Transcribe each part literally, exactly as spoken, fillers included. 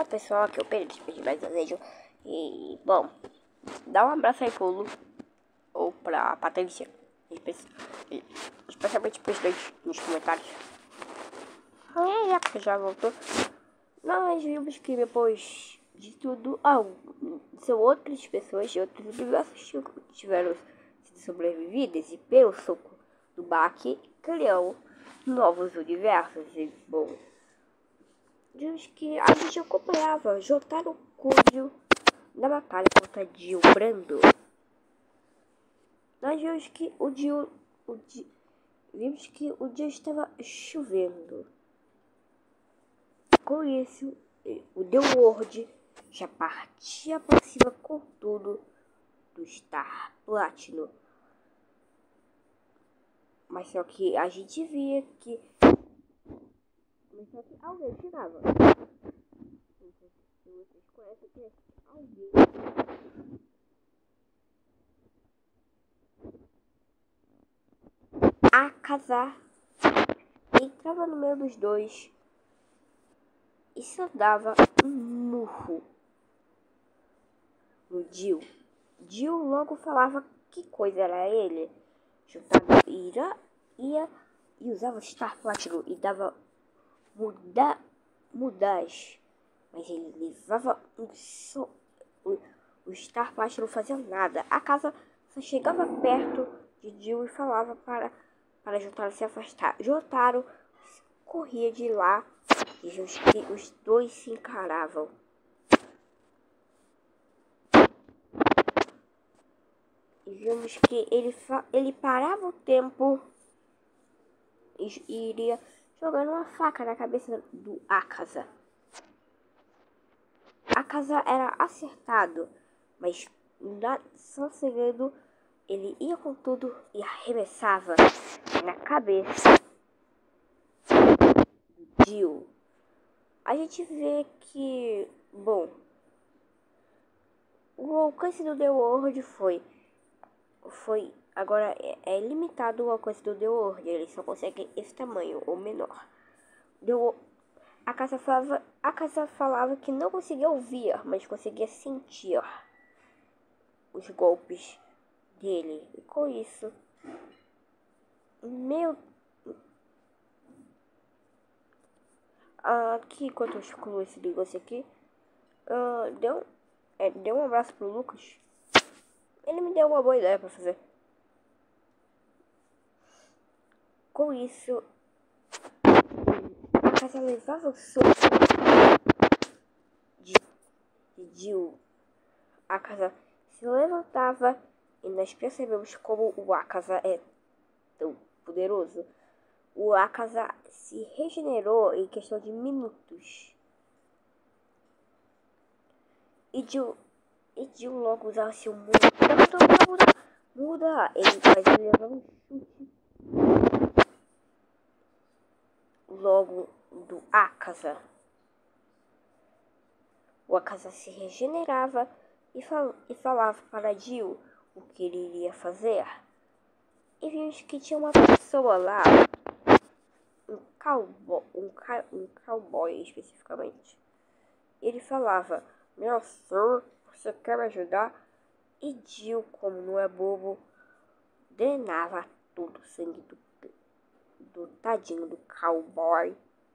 Então, pessoal, aqui eu Pedro, despedir mais desejo. E, bom, dá um abraço aí pro Lu, ou pra Patrícia, especialmente pros dois nos comentários. Ah, é, já voltou. Nós vimos que depois de tudo, ah, são outras pessoas de outros universos que tiveram sido sobrevividas e pelo soco do Baki criou novos universos. E, bom, vimos que a gente acompanhava Jotaro Kujo na batalha contra Dio Brando. Nós vimos que o Dio, o Dio, vimos que o dia estava chovendo. Com isso, o The World já partia para cima com tudo do Star Platinum. Mas só que a gente via que... Mas só que alguém chegava. Não sei se vocês conhecem que é alguém. A casar. Entrava no meio dos dois. E só dava um murro no Dio. Dio logo falava que coisa era ele. Juntava ira, ia e usava o Star Platinum e dava muda, mudas. Mas ele levava um so, o, o Star Platinum não fazia nada. A casa só chegava perto de Dio e falava para, para Jotaro se afastar. Jotaro corria de lá e os, e os dois se encaravam. E vimos que ele, ele parava o tempo e, e iria jogando uma faca na cabeça do Akaza. Akaza era acertado, mas na, só segredo ele ia com tudo e arremessava na cabeça do Dio. A gente vê que, bom, o alcance do The World foi, foi agora é, é limitado o alcance do The World, ele só consegue esse tamanho ou menor. Deu, a casa falava, a casa falava que não conseguia ouvir, mas conseguia sentir os golpes dele. E com isso, meu aqui enquanto eu excluo esse negócio aqui, uh, deu, é, deu um abraço pro Lucas. Ele me deu uma boa ideia pra fazer. Com isso, a casa levava o soco de, de Dio. A casa se levantava e nós percebemos como o Akaza é tão poderoso. O Akaza se regenerou em questão de minutos. E Dio, e Dio logo usava seu muda, muda, muda, muda. Ele, mas ele levava um chute logo do Akaza. O Akaza se regenerava e, fal, e falava para Dio o que ele iria fazer. E vimos que tinha uma pessoa lá, um cowboy, um, um cowboy especificamente. Ele falava: meu senhor, você quer me ajudar? E Dio, como não é bobo, drenava todo o sangue do, do tadinho do cowboy.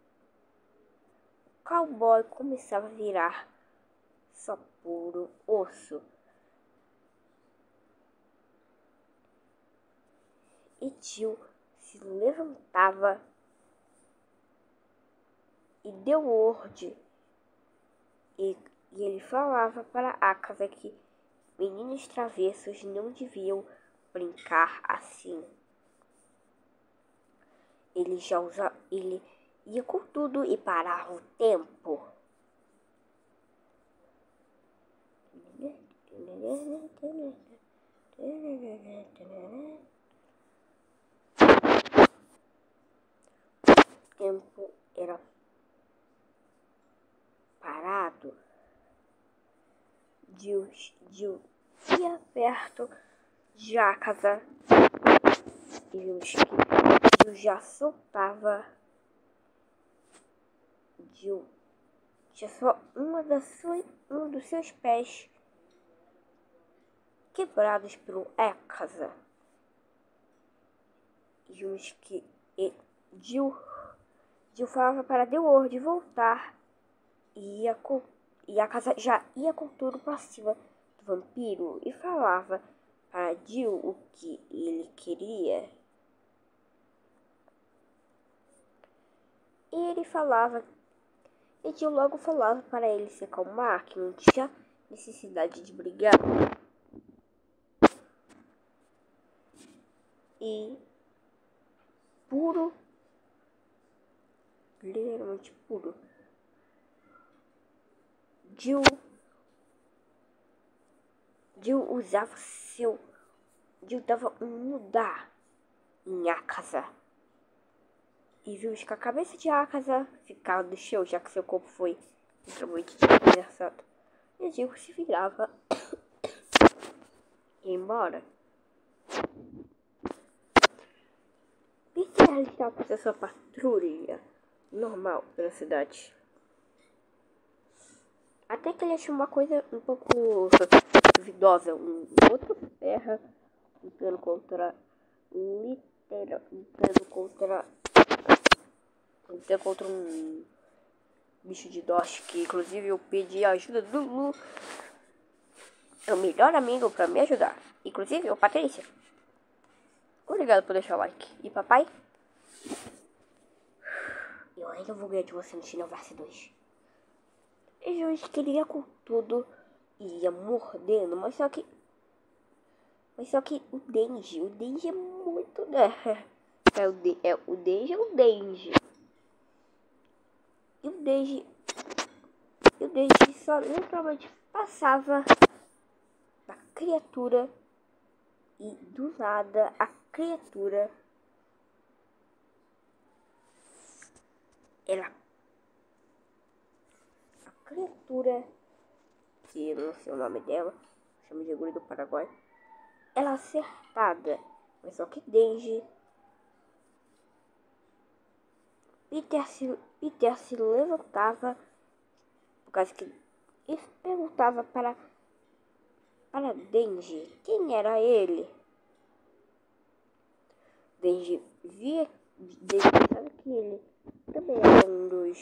O cowboy começava a virar só puro osso. E Dio se levantava e deu ordem. E, e ele falava para Akaza que meninos travessos não deviam brincar assim. Ele já usa, ele ia com tudo e parava o tempo. O tempo era parado. Dio, Dio ia perto de Akaza e vimos que Dio já soltava. Dio tinha só uma das suas, um dos seus pés quebrados pelo Ekaza. E os que e, Jill, Jill falava para The World voltar e, ia com, e a casa já ia com tudo para cima do vampiro e falava para Jill o que ele queria. E ele falava, e Jill logo falava para ele se acalmar, que não tinha necessidade de brigar. E puro, literalmente puro, Jill, Jill usava seu, Jill dava um mudar em Akaza. E viu que a cabeça de Akaza ficava do chão, já que seu corpo foi literalmente despedaçado. E Jill se virava e ia embora. Peter estava fazendo sua patrulha normal pela cidade. Até que ele achou uma coisa um pouco duvidosa, um outro terra lutando contra literal, lutando contra lutando contra um bicho de Dosh, que inclusive eu pedi a ajuda do Lu, é o melhor amigo pra me ajudar, inclusive o Patrícia. Obrigado por deixar o like. E papai? Eu ainda vou ganhar de você no Final Verse dois. E eu queria com tudo e ia mordendo, mas só que. Mas só que o Denji, o Denji é muito. Né? É o, de, é, o Denji é o Denji. E o Denji. E o Denji só literalmente passava da criatura. E do nada a criatura. Ela. A criatura. Que eu não sei o nome dela. Chama de Guri do Paraguai. Ela acertada. Mas só que Denji. Peter se, Peter se levantava. Por causa que ele perguntava para. Para Denji quem era ele. Denji via. Denji pensava que ele também era um dos.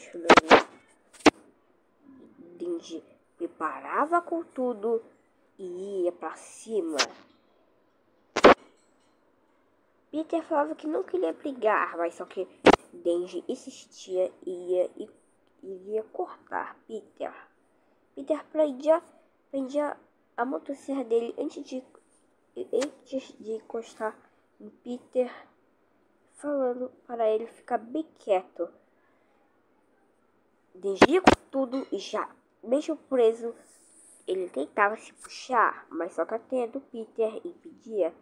Denji preparava com tudo e ia pra cima. Peter falava que não queria brigar, mas só que Denji insistia e ia, e, iria cortar Peter. Peter prendia, prendia a motosserra dele antes de, antes de encostar em Peter, falando para ele ficar bem quieto. Denji com tudo e já, mesmo preso, ele tentava se puxar, mas só que a teia do Peter impedia.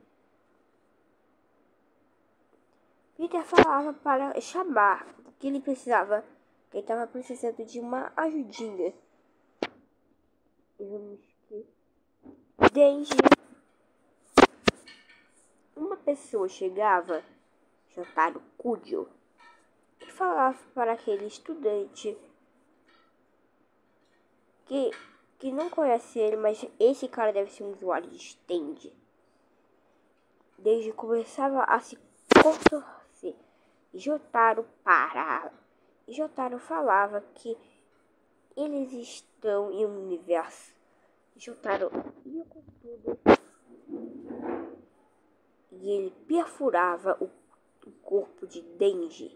Peter falava para chamar que ele precisava, que ele estava precisando de uma ajudinha. Denji, uma pessoa chegava, Jotaro Kujo, e falava para aquele estudante que, que não conhece ele, mas esse cara deve ser um usuário de stand. Denji começava a se contorcer. Jotaro parava. Jotaro falava que eles estão em um universo. Jotaro ia com tudo. E ele perfurava o, o corpo de Denji.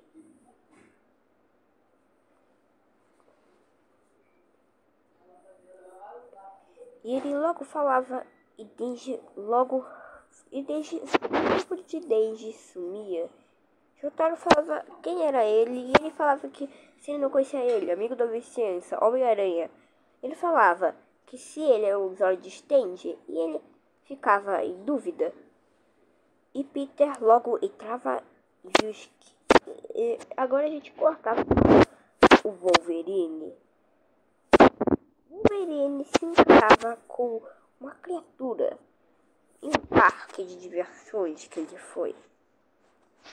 E ele logo falava. E Denji logo. E Denji, o corpo de Denji sumia. Jotaro falava quem era ele, e ele falava que se ele não conhecia ele, amigo da vizinhança, Homem-Aranha, ele falava que se ele era um usuário de stand, e ele ficava em dúvida. E Peter logo entrava e viu que agora a gente cortava o Wolverine. O Wolverine se encontrava com uma criatura em um parque de diversões que ele foi,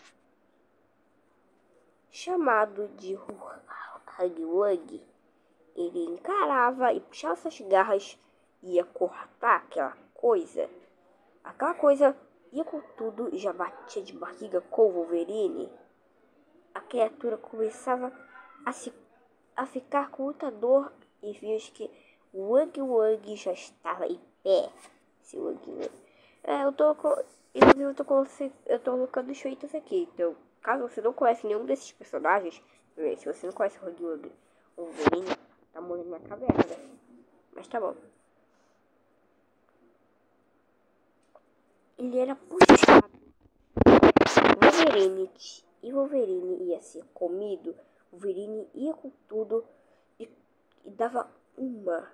chamado de Hugwug. ele encarava e puxava suas garras e ia cortar aquela coisa. Aquela coisa ia com tudo e já batia de barriga com o Wolverine. A criatura começava a, se, a ficar com muita dor e viu que o Wuggy Wuggy já estava em pé. Esse Wuggy Wuggy. É, eu tô com, inclusive eu tô, com, eu tô colocando os feitos aqui. Então, caso você não conhece nenhum desses personagens, se você não conhece o Wuggy Wuggy, o Wolverine tá morrendo na caverna. Mas tá bom. Ele era puxado. Wolverine e Wolverine ia ser comido. Wolverine ia com tudo e, e dava uma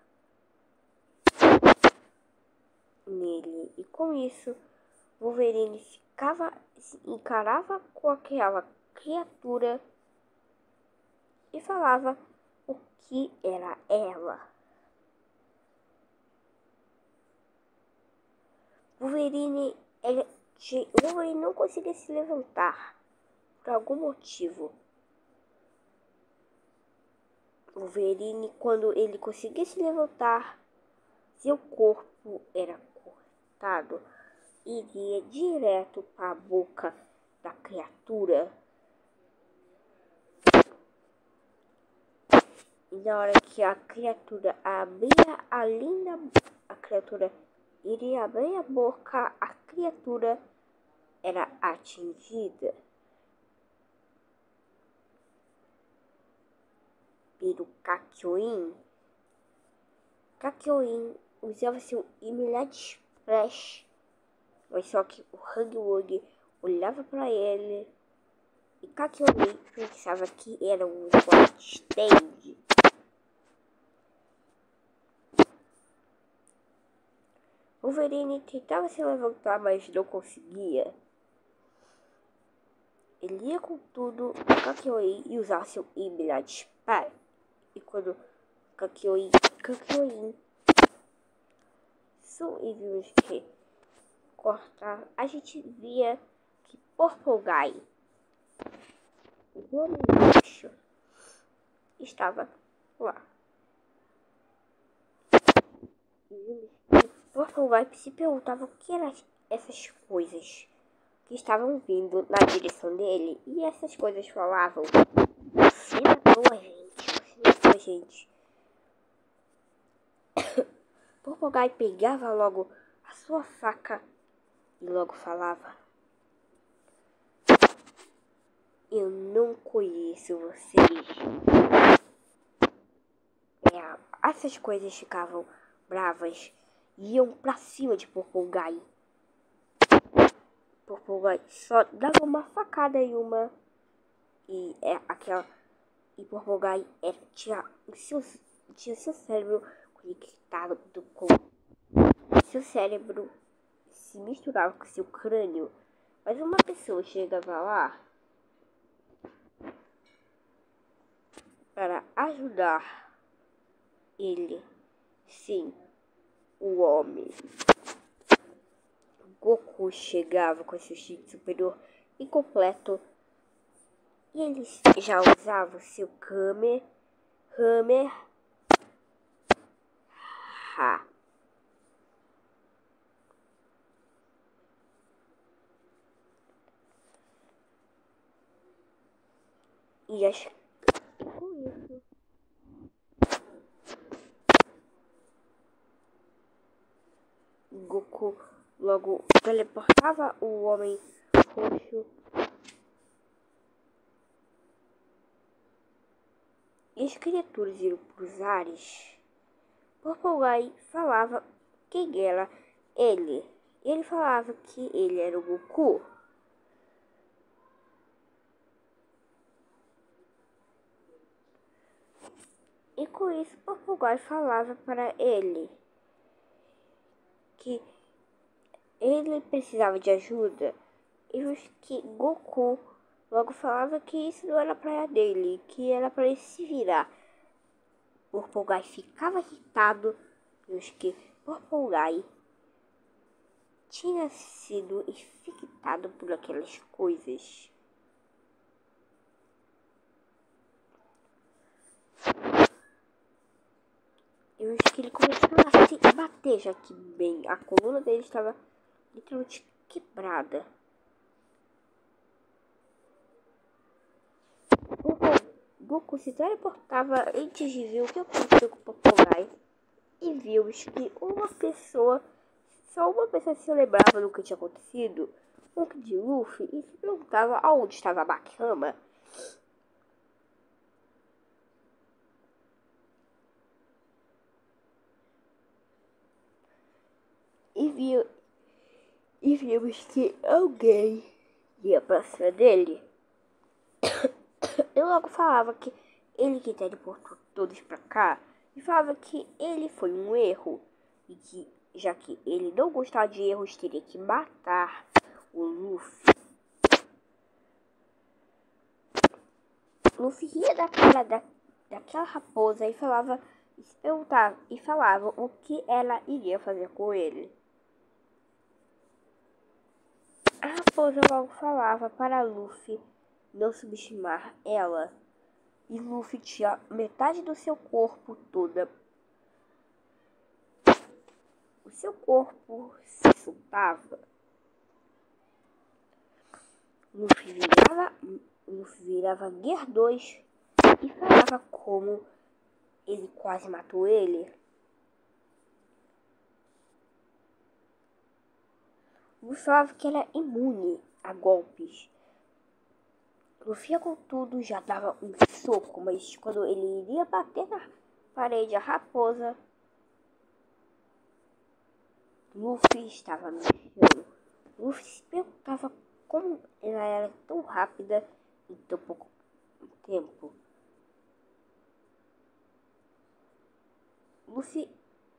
nele. E com isso, Wolverine ficava, se encarava com aquela criatura e falava o que era ela. Wolverine, ele, Wolverine não conseguia se levantar por algum motivo. Wolverine, quando ele conseguia se levantar, seu corpo era cortado e iria direto para a boca da criatura. E na hora que a criatura abria a linda, a criatura iria abrir a boca, a criatura era atingida pelo Kakyoin. Kakyoin usava seu Immediate Splash, mas só que o Wuggy Wuggy olhava para ele e Kakyoin pensava que era um stand. Wolverine tentava se levantar, mas não conseguia. Ele ia com tudo no Kakyoin e usava seu Immediate Splash. E quando Kakyoin, Kakyoin e vimos que cortar, a gente via que Purple Guy, o homem roxo, estava lá. E vimos que Purple Guy se perguntava o que eram essas coisas que estavam vindo na direção dele. E essas coisas falavam: você matou a gente, você matou a gente. Purple Guy pegava logo a sua faca e logo falava: eu não conheço vocês. É, essas coisas ficavam bravas e iam pra cima de Purple Guy. Purple Guy só dava uma facada em uma e é aquela e Purple Guy é, tinha o seu tinha seu cérebro conectado com seu cérebro se misturava com seu crânio. Mas uma pessoa chegava lá para ajudar ele. Sim, o homem. Goku chegava com seu instinto superior incompleto e ele já usava seu Kamehameha. Ha. E acho que com isso Goku logo teleportava o homem roxo e as criaturas iam para os ares. Purple Guy falava quem era ele. Ele falava que ele era o Goku. E com isso, Purple Guy falava para ele que ele precisava de ajuda. E os que Goku logo falava que isso não era praia dele, que era para ele se virar. Purple Guy ficava irritado e os que Purple Guy tinha sido infectado por aquelas coisas. que ele começava a se bater, já que bem, a coluna dele estava literalmente quebrada. O Goku se teleportava antes de ver o que aconteceu com o Popeye e viu que uma pessoa, só uma pessoa se lembrava do que tinha acontecido, o que de Luffy, e se perguntava aonde estava a Bakama. E viu e vimos que alguém ia pra cima dele. Eu logo falava que ele que teleportou todos pra cá, e falava que ele foi um erro, e que já que ele não gostava de erros, teria que matar o Luffy. Luffy ria da cara da, daquela raposa e falava, e se perguntava, e falava o que ela iria fazer com ele. A raposa logo falava para Luffy não subestimar ela. E Luffy tinha metade do seu corpo toda. O seu corpo se soltava. Luffy virava, Luffy virava Gear dois e falava como ele quase matou ele. Luffy falava que era imune a golpes. Luffy, contudo, já dava um soco, mas quando ele iria bater na parede, a raposa, Luffy estava no chão. Luffy se perguntava como ela era tão rápida em tão pouco tempo. Luffy,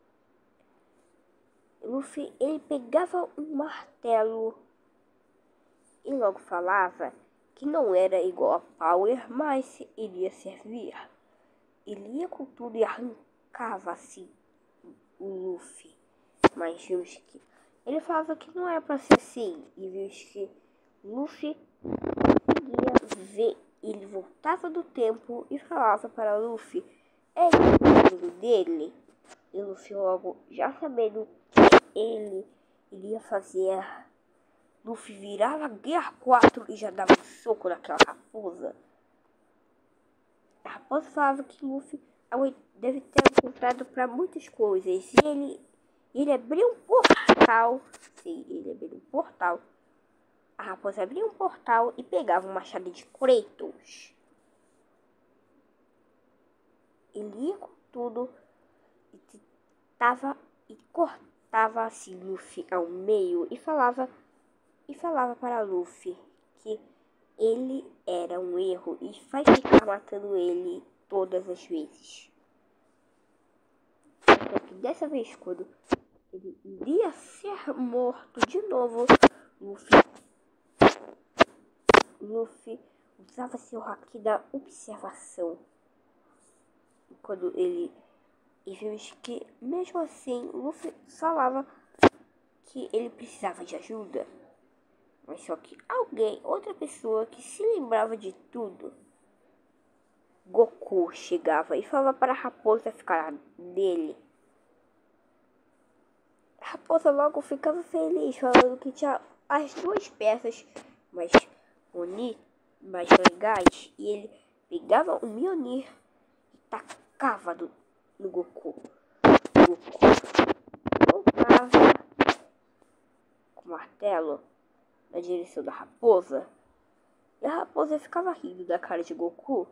Luffy, ele pegava um martelo e logo falava que não era igual a Power, mas iria servir. Ele ia com tudo e arrancava assim o Luffy. Mas vimos que ele falava que não era pra ser assim. E vimos que Luffy conseguia ver. Ele voltava do tempo e falava para Luffy é o dele. E Luffy logo, já sabendo que ele iria fazer, Luffy virava Gear quatro e já dava um soco naquela raposa. A raposa falava que Luffy deve ter encontrado para muitas coisas. E ele, ele abriu um portal. Sim, ele abriu um portal. A raposa abria um portal e pegava um machado de Kratos. Ele ia com tudo e tava e cortava assim Luffy ao meio e falava e falava para Luffy que ele era um erro e vai ficar matando ele todas as vezes. Só que dessa vez, quando ele iria ser morto de novo, Luffy, Luffy usava seu haki da observação. E quando ele e vimos que, mesmo assim, Luffy falava que ele precisava de ajuda. Mas só que alguém, outra pessoa que se lembrava de tudo, Goku, chegava e falava para a raposa ficar dele. A raposa logo ficava feliz, falando que tinha as duas peças mais bonitas, mais legais. E ele pegava o Mjolnir e tacava do, no Goku. O Goku voltava com o martelo na direção da raposa. E a raposa ficava rindo da cara de Goku.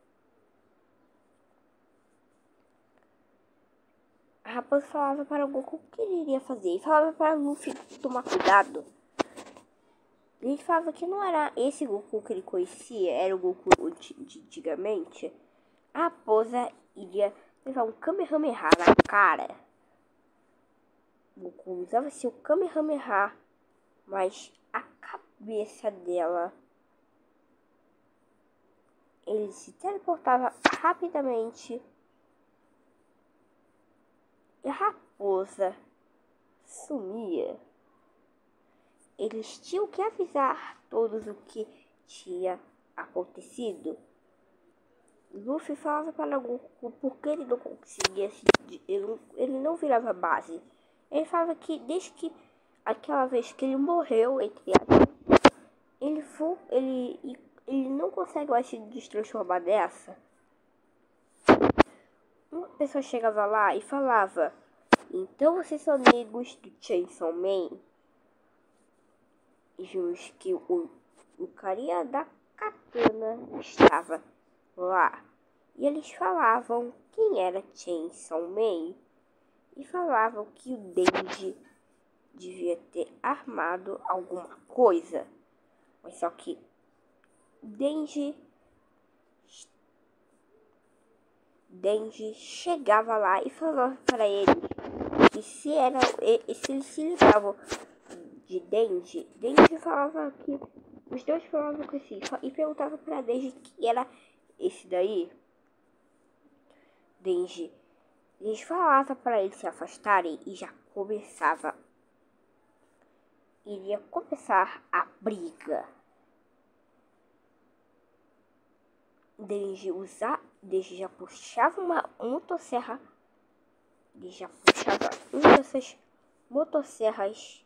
A raposa falava para o Goku o que ele iria fazer. E falava para o Luffy tomar cuidado. Ele falava que não era esse Goku que ele conhecia, era o Goku de antigamente. A raposa iria levar um Kamehameha na cara. O Goku usava seu Kamehameha, mas a cabeça dela, ele se teleportava rapidamente e a raposa sumia. Eles tinham que avisar todos o que tinha acontecido. Luffy falava para Goku porque ele não conseguia se, ele, não- ele não virava base. Ele falava que desde que aquela vez que ele morreu, entre aspas, ele foi, ele, ele não consegue mais se destransformar dessa. Uma pessoa chegava lá e falava: então vocês são amigos do Chainsaw Man? E vimos que o, o carinha da katana estava lá. E eles falavam quem era Chainsaw Man. E falavam que o Denji devia ter armado alguma coisa. Mas só que Denji, Denji chegava lá e falava para ele que se, era, se eles se livravam de Denji, Denji falava que os dois falavam com si e perguntava para Denji que era esse daí. Denji, eles falavam para eles se afastarem e já começava, iria começar a briga. Denji usar, Denji já puxava uma motosserra, ele já puxava uma dessas motosserras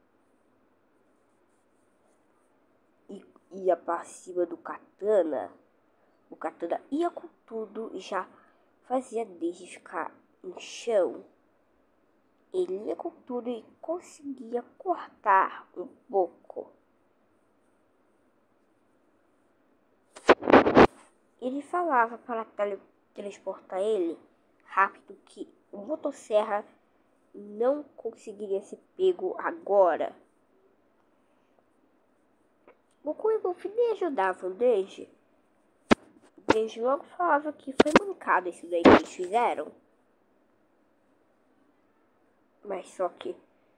e ia para cima do katana. O katana ia com tudo e já fazia Denji ficar no chão. Ele ia com tudo e conseguia cortar um pouco. Ele falava para tele transportar ele rápido que o motosserra não conseguiria ser pego agora. Goku e Luffy nem ajudavam o Denji. O Denji logo falava que foi mancado isso daí que eles fizeram. Mas só que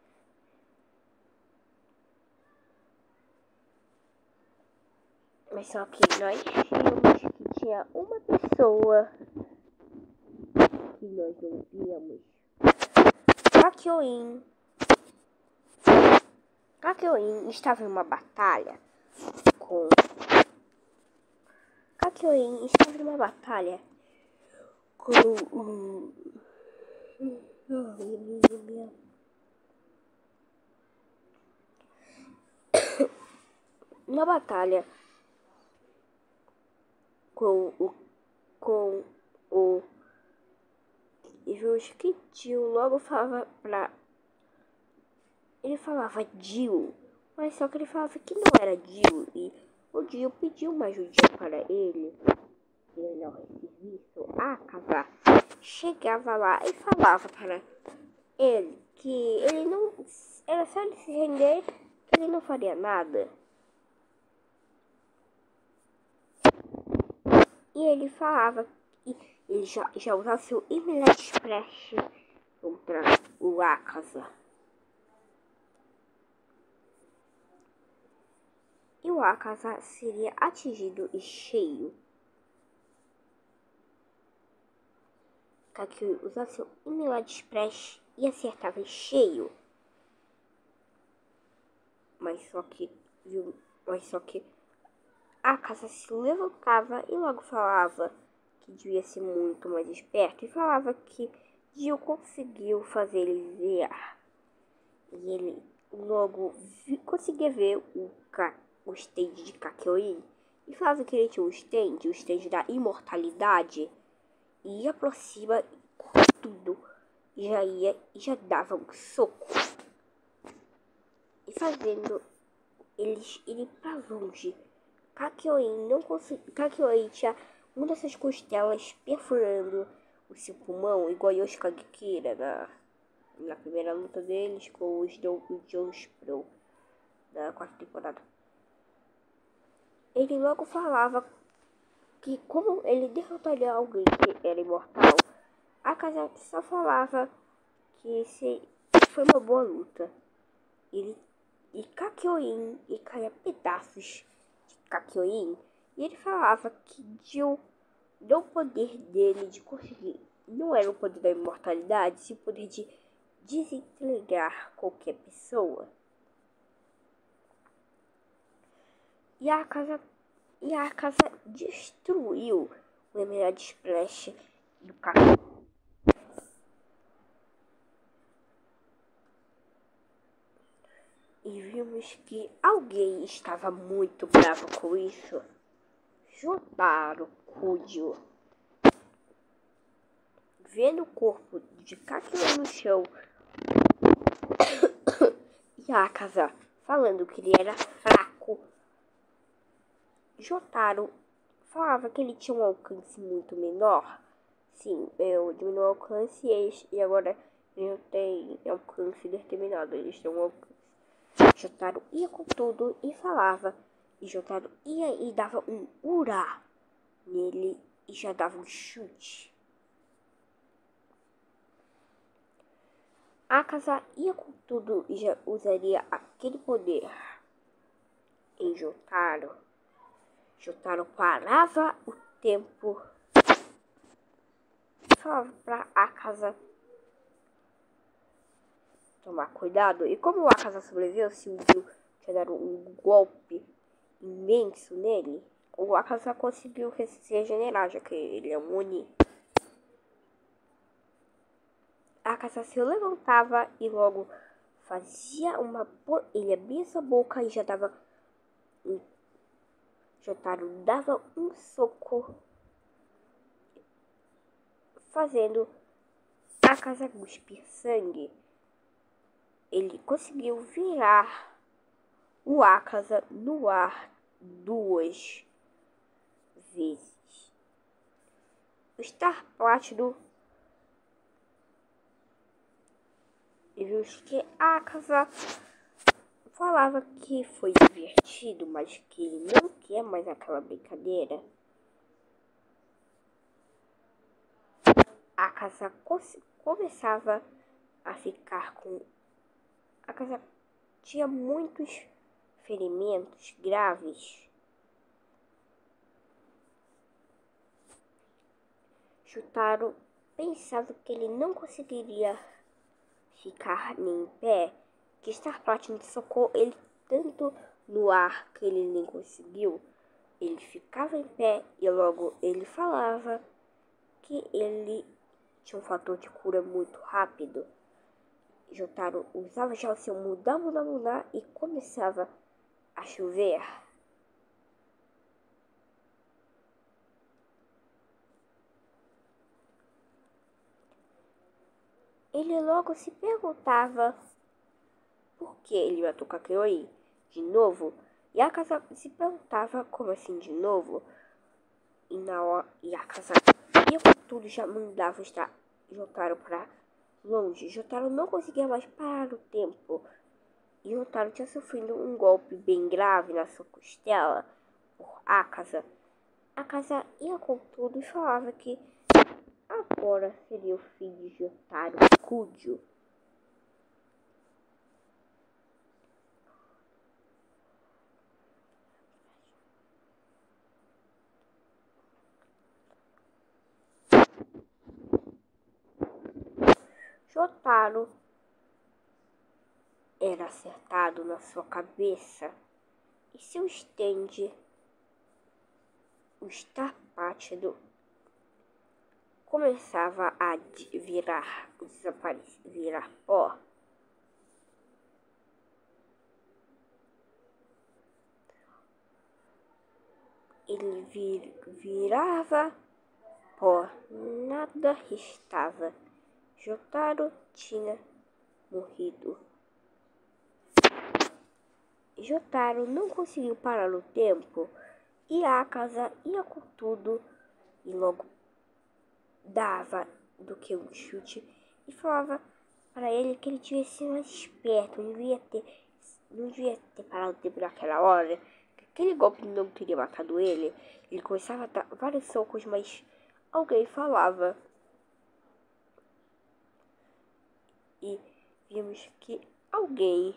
Mas só que nós vimos que tinha uma pessoa que nós não víamos. Kakyoin. Kakyoin estava em uma batalha com... Kakyoin estava em uma batalha com o... Uma batalha com o... Com o... E o Tio logo falava pra... Ele falava Dio, mas só que ele falava que não era Dio. E o Dio pediu uma ajudinha para ele. Ele não recebeu isso. A Akaza chegava lá e falava para ele que ele não... Era só ele se render, que ele não faria nada. E ele falava que ele já, já usava seu Immediate Splash contra o Akaza. E o Akaza seria atingido e cheio. Kakyoin usava seu Immediate Splash e acertava em cheio. Mas só que, viu? Mas só que a Akaza se levantava e logo falava que devia ser muito mais esperto. E falava que Dio conseguiu fazer ele ver. E ele logo vi, conseguia ver o, o stand de Kakyoin. E falava que ele tinha um stand, o stand da imortalidade. E ia por cima com tudo. E já ia e já dava um soco. E fazendo eles irem pra longe. Kakyoin não conseguia. Kakyoin tinha uma dessas costelas perfurando o seu pulmão, igual Yoshi Kagekira na, na primeira luta deles com os Jones Pro na quarta temporada. Ele logo falava que como ele derrotaria alguém que era imortal, a Akaza só falava que se foi uma boa luta. Ele e Kakyoin e caia pedaços de Kakyoin. E ele falava que Dio, o poder dele de conseguir, não era o poder da imortalidade, sim o poder de desintegrar qualquer pessoa. E a casa, e a casa destruiu o Emerald Splash do carro. E vimos que alguém estava muito bravo com isso. Jotaro Kujo, vendo o corpo de Kakyoin no chão e Akaza falando que ele era fraco, Jotaro falava que ele tinha um alcance muito menor. Sim, eu diminuí o alcance e agora ele não tem alcance determinado, eles têm um alcance. Jotaro ia com tudo e falava, e Jotaro ia e dava um ura nele e já dava um chute. Akaza ia com tudo e já usaria aquele poder em Jotaro. Jotaro parava o tempo e falava pra Akaza tomar cuidado. E como o Akaza sobreviveu, se o Dio tinha dado um golpe imenso nele, o Akaza conseguiu se regenerar, já que ele é um Oni. Akaza se levantava e logo fazia uma... Ele abria sua boca e já dava... Um... Jotaro dava um soco, fazendo Akaza cuspir sangue. Ele conseguiu virar o Akaza no ar duas vezes. O Star Platinum viu que Akaza falava que foi divertido, mas que ele não quer mais aquela brincadeira. Akaza começava a ficar com... Akaza tinha muitos ferimentos graves. Jotaro pensava que ele não conseguiria ficar nem em pé, que Star Platinum socou ele tanto no ar que ele nem conseguiu. Ele ficava em pé e logo ele falava que ele tinha um fator de cura muito rápido. Jotaro usava já o seu mudar, mudar, mudar e começava a chover. Ele logo se perguntava por que ele matou Kakyoin de novo. E a Akaza se perguntava como assim de novo. E na hora e a Akaza ia com tudo, já mandava estar Jotaro para longe. Jotaro não conseguia mais parar o tempo. E Jotaro tinha sofrido um golpe bem grave na sua costela por Akaza. Akaza ia com tudo e falava que agora seria o fim de Jotaro Kujo. Jotaro era acertado na sua cabeça e seu stand, o Star Platinum, começava a virar, desaparecer, virar pó. Ele vir, virava pó, nada restava. Jotaro tinha morrido. Jotaro não conseguiu parar o tempo e a Akaza ia com tudo e logo dava do que um chute e falava para ele que ele devia ser mais esperto, não devia ter, não devia ter parado o tempo naquela hora, que aquele golpe não teria matado ele. Ele começava a dar vários socos, mas alguém falava. E vimos que alguém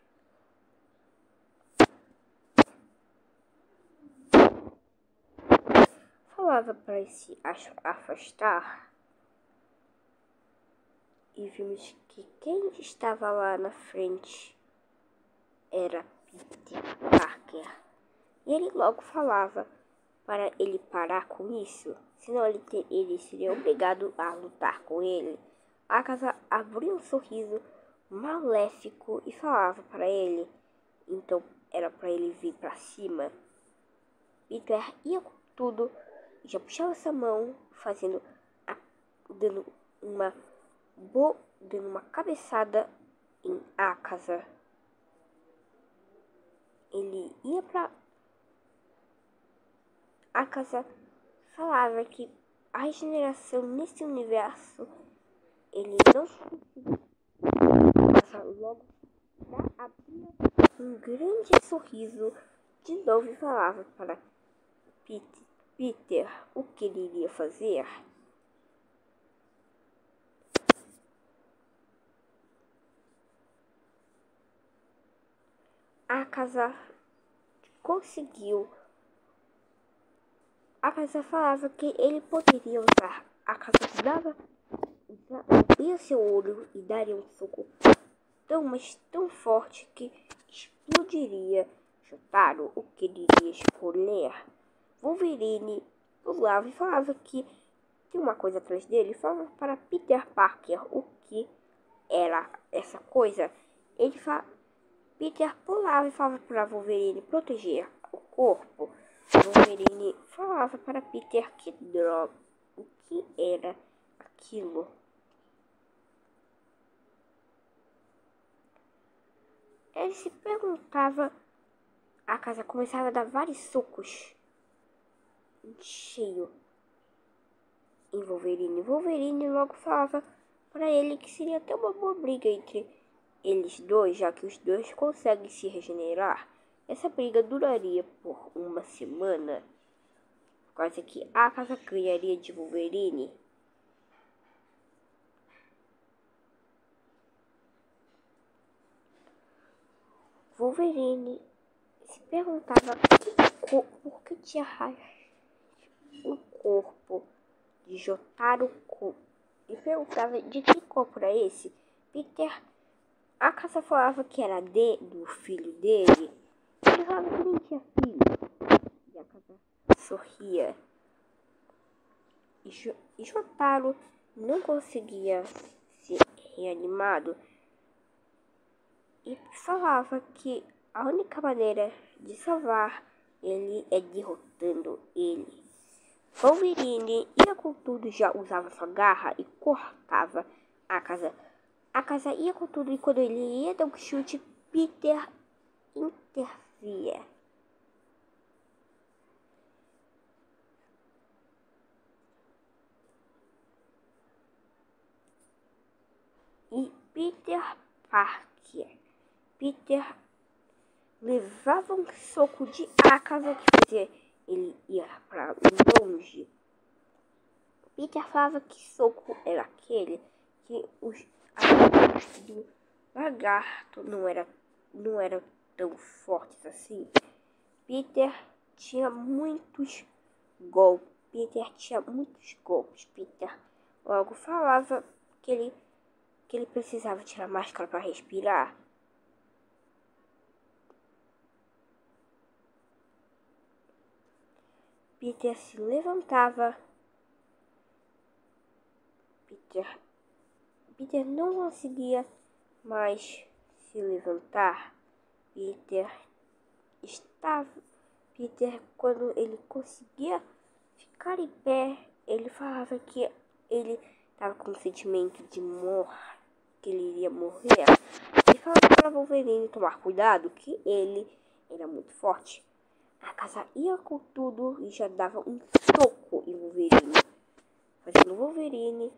falava para se afastar. E vimos que quem estava lá na frente era Peter Parker. E ele logo falava para ele parar com isso, senão ele, ter, ele seria obrigado a lutar com ele. Agatha abriu um sorriso maléfico e falava para ele. Então era para ele vir para cima. Peter ia com tudo e já puxava essa mão, fazendo a, dando uma bo, dando uma cabeçada em Agatha. Ele ia para Agatha falava que a regeneração nesse universo ele não conseguia. Logo abria um grande sorriso de novo e falava para Peter o que ele iria fazer. Agatha conseguiu. Agatha falava que ele poderia usar. Agatha dava, abria seu olho e daria um soco tão, mas tão forte que explodiria Jotaro. O que ele iria escolher? Wolverine pulava e falava que tinha uma coisa atrás dele. Falava para Peter Parker o que era essa coisa. Ele fa... Peter pulava e falava para Wolverine proteger o corpo. Wolverine falava para Peter que droga, o que era aquilo. Ele se perguntava. A casa começava a dar vários socos cheio em Wolverine. Wolverine logo falava para ele que seria até uma boa briga entre eles dois, já que os dois conseguem se regenerar. Essa briga duraria por uma semana, por causa que a casa ganharia de Wolverine. Wolverine se perguntava por que tinha o corpo de Jotaro e perguntava de que corpo era esse. Peter, a casa falava que era de, do filho dele. Ele falava que nem tinha filho. E a casa sorria. E, jo, e Jotaro não conseguia ser reanimado. E falava que a única maneira de salvar ele é derrotando ele. Wolverine ia com tudo, já usava sua garra e cortava a casa. A casa ia com tudo e quando ele ia dar um chute, Peter intervia. E Peter Parker. Peter levava um soco de Agatha que fazia ele ir para longe. Peter falava que soco era aquele que os ataques do lagarto não era não eram tão fortes assim. Peter tinha muitos golpes. Peter tinha muitos golpes. Peter logo falava que ele que ele precisava tirar a máscara para respirar. Peter se levantava. Peter, Peter não conseguia mais se levantar. Peter estava. Peter, quando ele conseguia ficar em pé, ele falava que ele estava com um sentimento de morte, que ele iria morrer. E falava para Wolverine tomar cuidado, que ele era muito forte. A casa ia com tudo e já dava um soco em Wolverine, fazendo Wolverine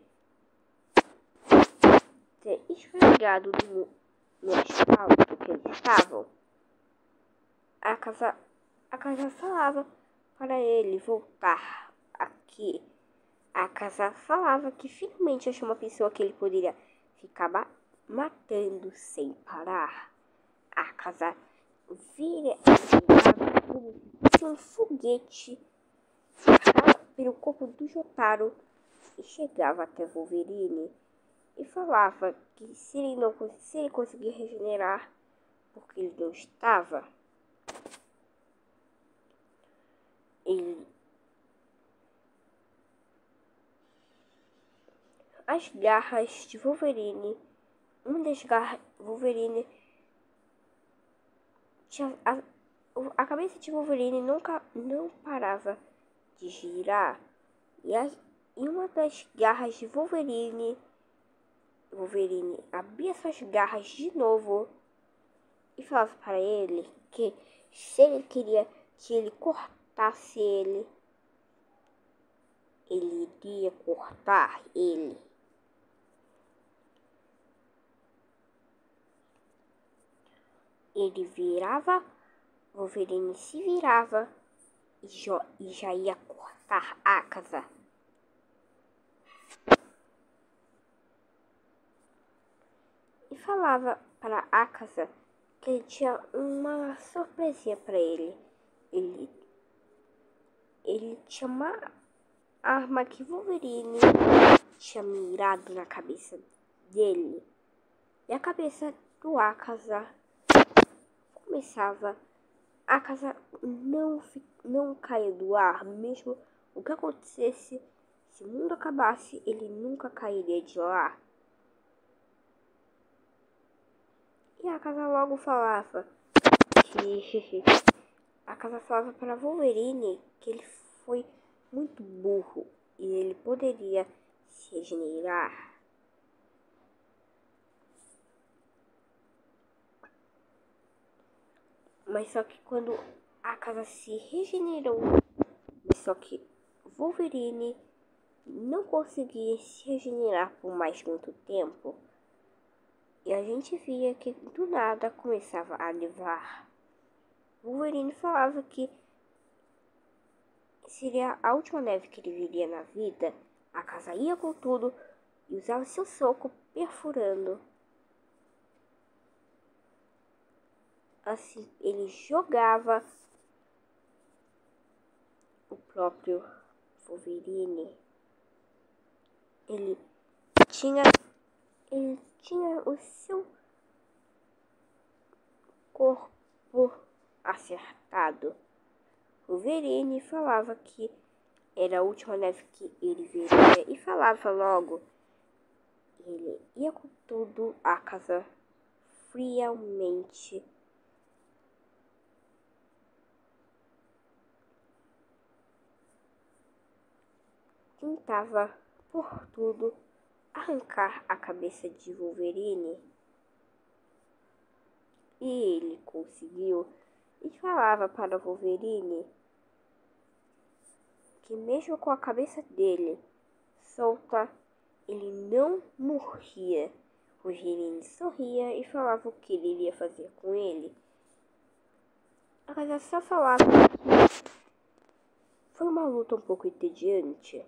ter esfregado no, no asfalto que eles estavam. A casa, a casa falava para ele voltar aqui. A casa falava que finalmente achou uma pessoa que ele poderia ficar ma matando sem parar. A casa vira como se um foguete pelo corpo do Jotaro e chegava até Wolverine e falava que se ele não se ele conseguir regenerar, porque ele não estava, ele as garras de Wolverine, uma das garras Wolverine tinha, a, a cabeça de Wolverine nunca não parava de girar e, a, e uma das garras de Wolverine Wolverine abria suas garras de novo e falava para ele que se ele queria que ele cortasse ele, ele iria cortar ele. Ele virava, Wolverine se virava e, jo, e já ia cortar Akaza. E falava para Akaza que ele tinha uma surpresinha para ele. Ele, ele tinha uma arma que Wolverine tinha mirado na cabeça dele. E a cabeça do Akaza começava. Akaza não, não caía do ar, mesmo o que acontecesse. Se o mundo acabasse, ele nunca cairia de lá. E a Akaza logo falava que a Akaza falava para Wolverine que ele foi muito burro e ele poderia se regenerar. Mas só que quando a Akaza se regenerou, mas só que Wolverine não conseguia se regenerar por mais muito tempo. E a gente via que do nada começava a nevar. Wolverine falava que seria a última neve que ele viria na vida. A Akaza ia com tudo e usava seu soco perfurando. Assim, ele jogava o próprio Wolverine. Ele tinha, ele tinha o seu corpo acertado. Wolverine falava que era a última neve que ele viria e falava logo. Ele ia com tudo, a casa friamente. Tentava por tudo arrancar a cabeça de Wolverine. E ele conseguiu. E falava para Wolverine que mesmo com a cabeça dele solta, ele não morria. Wolverine sorria e falava o que ele iria fazer com ele. A casa só falava que foi uma luta um pouco entediante.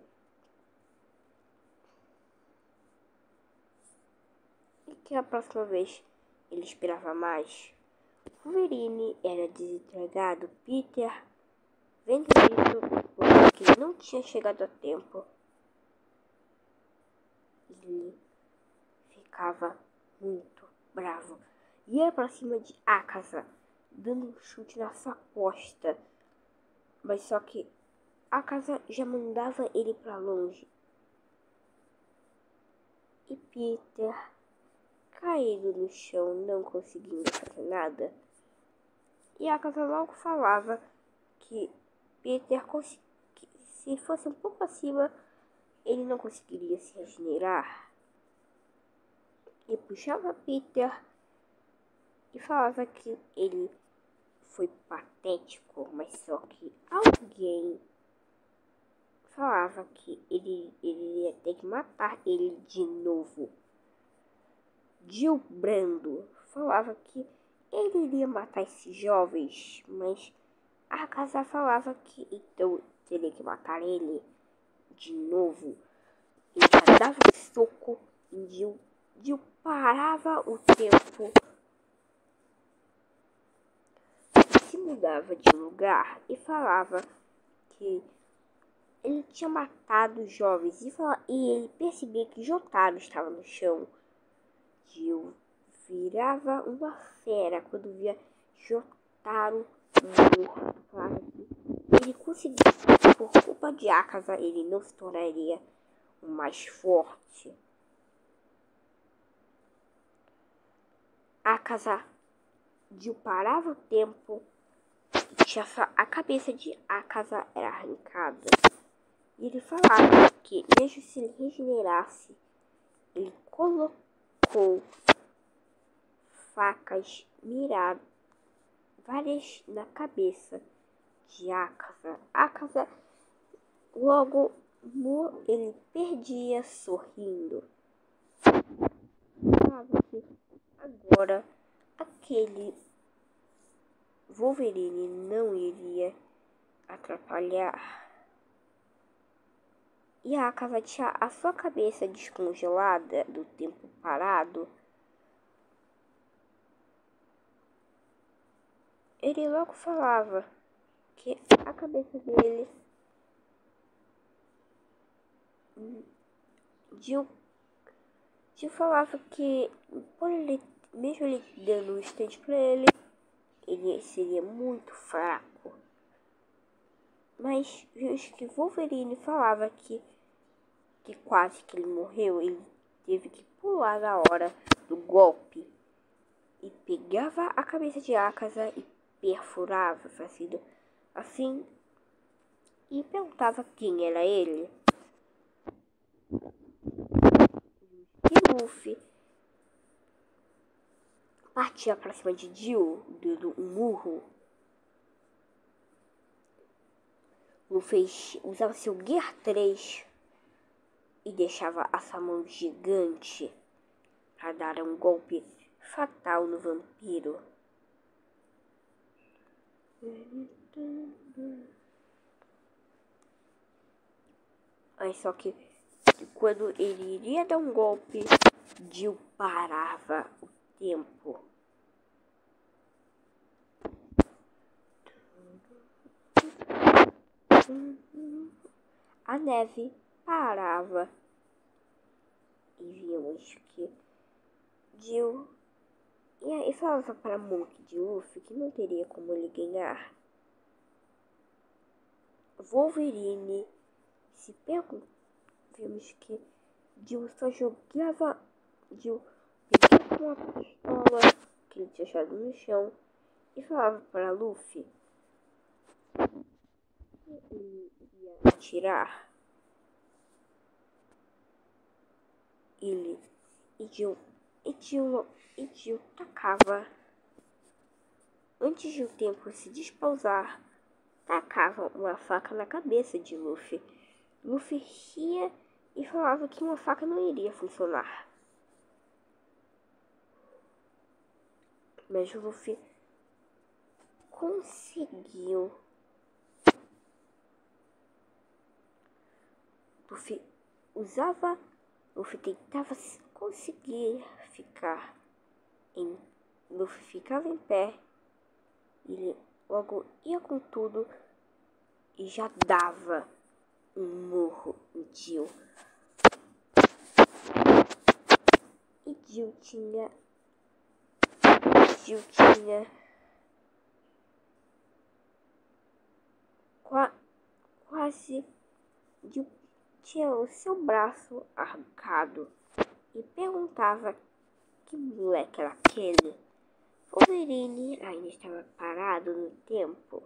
E que a próxima vez ele esperava mais. Wolverine era desentregado. Peter, vendo isso, porque não tinha chegado a tempo, ele ficava muito bravo. Ia pra cima de Akaza, dando um chute na sua costa. Mas só que Akaza já mandava ele pra longe. E Peter, caído no chão, não conseguindo fazer nada. E Akaza logo falava que Peter, se fosse um pouco acima, ele não conseguiria se regenerar. E puxava Peter e falava que ele foi patético, mas só que alguém falava que ele, ele ia ter que matar ele de novo. Gil Brando falava que ele iria matar esses jovens, mas a casa falava que então teria que matar ele de novo. Ele já dava um soco em Gil. Gil parava o tempo, se mudava de lugar e falava que ele tinha matado os jovens e, falava, e ele percebia que Jotaro estava no chão. Gil virava uma fera quando via Jotaro morto. Claro que ele conseguiu, por culpa de Akaza, ele não se tornaria o mais forte. Akaza Jill parava o tempo e tinha só a cabeça de Akaza era arrancada. E ele falava que mesmo se ele regenerasse, ele colocou facas miradas várias na cabeça de Akaza. Akaza logo ele perdia sorrindo. Falava que agora aquele Wolverine não iria atrapalhar. E a Akaza tinha a sua cabeça descongelada do tempo parado. Ele logo falava que a cabeça dele Jill, Jill falava que por ele, mesmo ele dando um instante pra ele, ele seria muito fraco. Mas visto que Wolverine falava que, que quase que ele morreu, ele teve que pular na hora do golpe e pegava a cabeça de Akaza e perfurava, fazendo assim, e perguntava quem era ele. E Luffy partia pra cima de Jill, dando um murro. Luffy usava seu Gear três e deixava a sua mão gigante para dar um golpe fatal no vampiro. Mas só que quando ele iria dar um golpe, Jill parava o tempo. A neve parava e víamos que Jill e aí falava para Monk de Luffy que não teria como ele ganhar. Wolverine se perguntou, vimos que Jill só jogava, Jill pegava uma pistola que ele tinha achado no chão e falava para Luffy que ele ia atirar. Ele e Jill e Jill e Jill tacava antes de o tempo se despausar, tacava uma faca na cabeça de Luffy. Luffy ria e falava que uma faca não iria funcionar. Mas Luffy conseguiu. Luffy usava. Luffy tentava conseguir ficar em. Luffy ficava em pé. Ele logo ia com tudo e já dava um murro em Jill. E Jill tinha. Jill tinha. Qua, quase. Jill tinha o seu braço arrancado e perguntava que moleque era aquele. Wolverine ainda estava parado no tempo.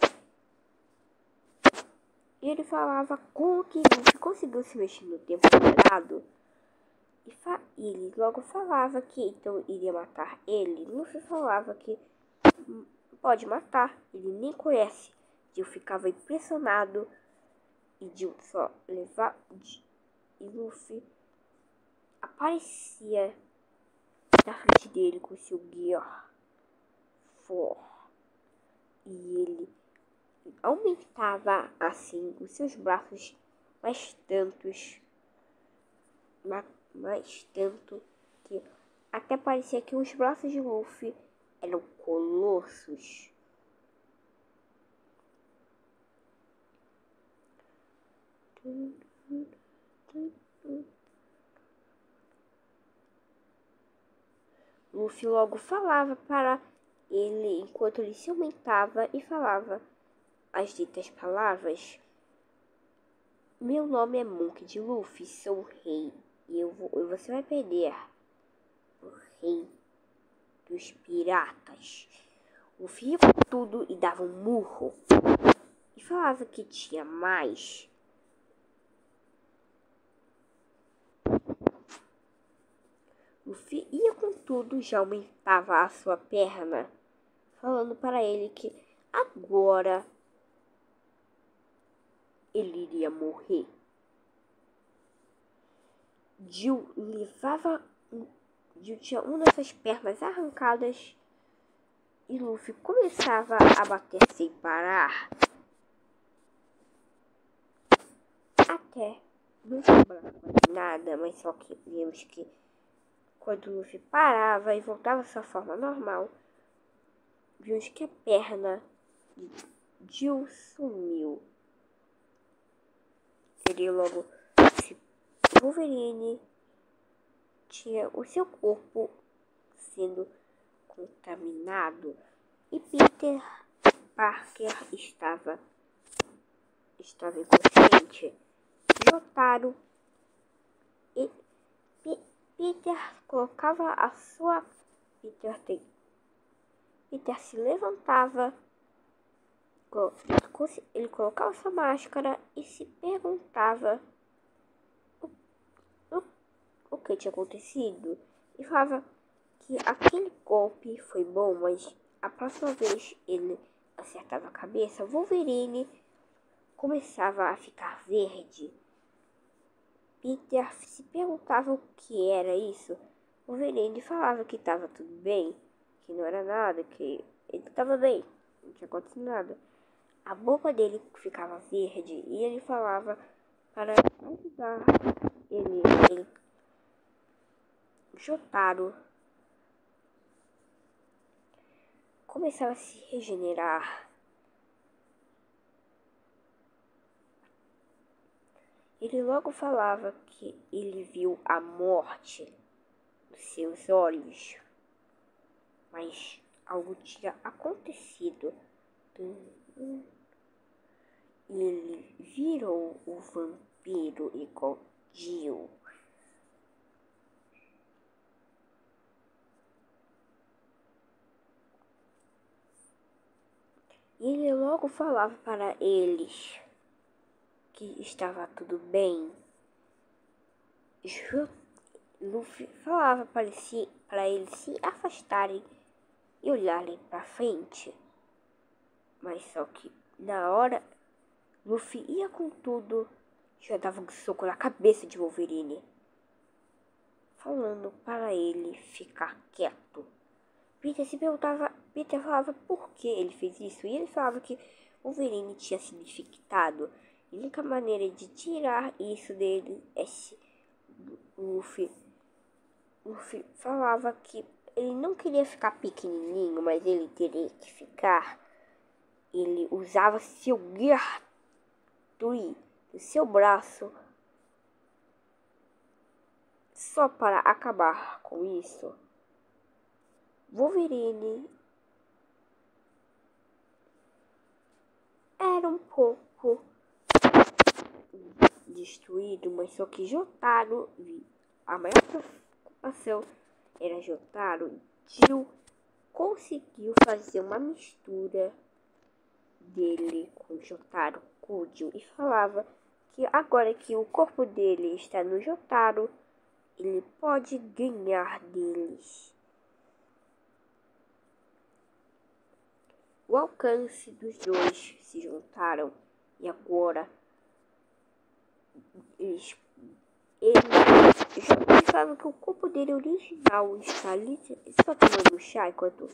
E ele falava como que Luffy conseguiu se mexer no tempo parado. E fa ele logo falava que então iria matar ele. Luffy falava que pode matar, ele nem conhece. Jill ficava impressionado e Jill só levava. E Luffy aparecia na frente dele com seu Gear quatro. E ele aumentava assim os seus braços mais tantos, mais, mais tanto que até parecia que os braços de Luffy eram colossos. Luffy logo falava para ele enquanto ele se aumentava e falava as ditas palavras: meu nome é Monk de Luffy, sou o rei e eu vou, você vai perder. O rei. dos piratas. Luffy ia com tudo e dava um murro. E falava que tinha mais. Luffy ia com tudo, já aumentava a sua perna, falando para ele que agora ele iria morrer. Jill levava... Jill tinha uma dessas pernas arrancadas e Luffy começava a bater sem parar. Até não sobrava nada, mas só que vimos que quando Luffy parava e voltava à sua forma normal, vimos que a perna de Jill sumiu. Ele logo se... Wolverine tinha o seu corpo sendo contaminado e Peter Parker estava estava inconsciente. Jotaro e P Peter colocava a sua Peter tem Peter se levantava, ele colocava sua máscara e se perguntava o, o, o que tinha acontecido e falava que aquele golpe foi bom, mas a próxima vez ele acertava a cabeça, Wolverine começava a ficar verde. Peter se perguntava o que era isso. Wolverine falava que estava tudo bem, que não era nada, que ele estava bem, não tinha acontecido nada. A boca dele ficava verde e ele falava para ajudar ele, ele Jotaro começava a se regenerar. Ele logo falava que ele viu a morte nos seus olhos, mas algo tinha acontecido. Ele virou o vampiro igual Jill. E ele logo falava para eles que estava tudo bem. Luffy falava para, si, para eles se afastarem e olharem para frente. Mas só que na hora Luffy ia com tudo, já dava um soco na cabeça de Wolverine, falando para ele ficar quieto. Peter se perguntava, Peter falava por que ele fez isso, e ele falava que Wolverine tinha sido infectado. E a única maneira de tirar isso dele é se Luffy, Luffy falava que ele não queria ficar pequenininho, mas ele teria que ficar. Ele usava seu Gear Tree, seu braço, só para acabar com isso. Wolverine era um pouco destruído, mas só que Jotaro, a maior preocupação era Jotaro. Jill conseguiu fazer uma mistura dele com Jotaro Kujo e falava que agora que o corpo dele está no Jotaro, ele pode ganhar deles. O alcance dos dois se juntaram e agora eles, eles já pensavam que o corpo dele original está ali, só tomando chá enquanto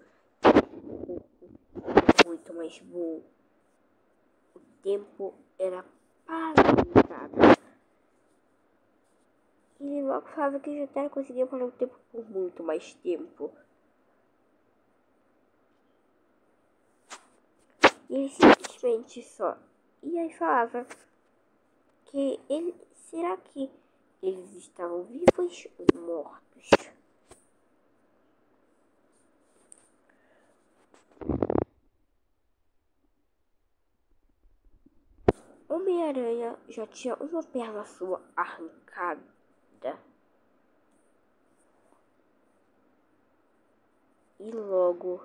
muito mais bom. O tempo era paralisado. E logo falava que Jotaro conseguia parar o tempo por muito mais tempo. E ele simplesmente só. E aí falava que ele. Será que eles estavam vivos ou mortos? Homem-Aranha já tinha uma perna sua arrancada. E logo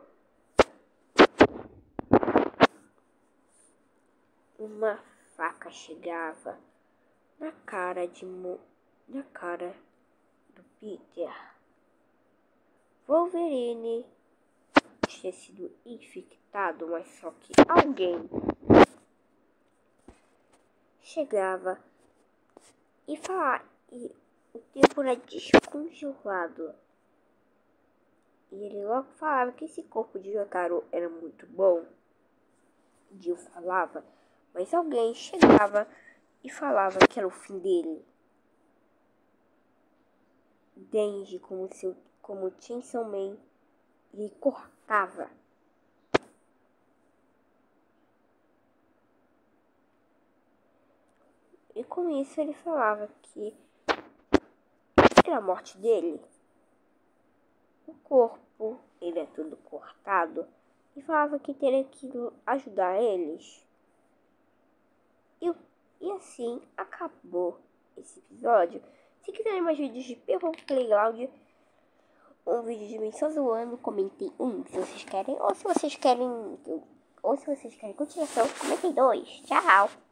uma faca chegava na cara de Mo na cara do Peter. Wolverine tinha sido infectado, mas só que alguém chegava e falava, e o tempo era descongelado. E ele logo falava que esse corpo de Jotaro era muito bom. Jill falava, mas alguém chegava e falava que era o fim dele. Denji, como seu, como Chainsaw Man, lhe cortava. E com isso ele falava que era a morte dele. O corpo, ele é tudo cortado. E falava que teria que ajudar eles. E, e assim acabou esse episódio. Se quiserem mais vídeos de Purple Playground, um vídeo de mim só zoando, comentem um se vocês querem. Ou se vocês querem. Ou se vocês querem continuação, comentem dois. Tchau!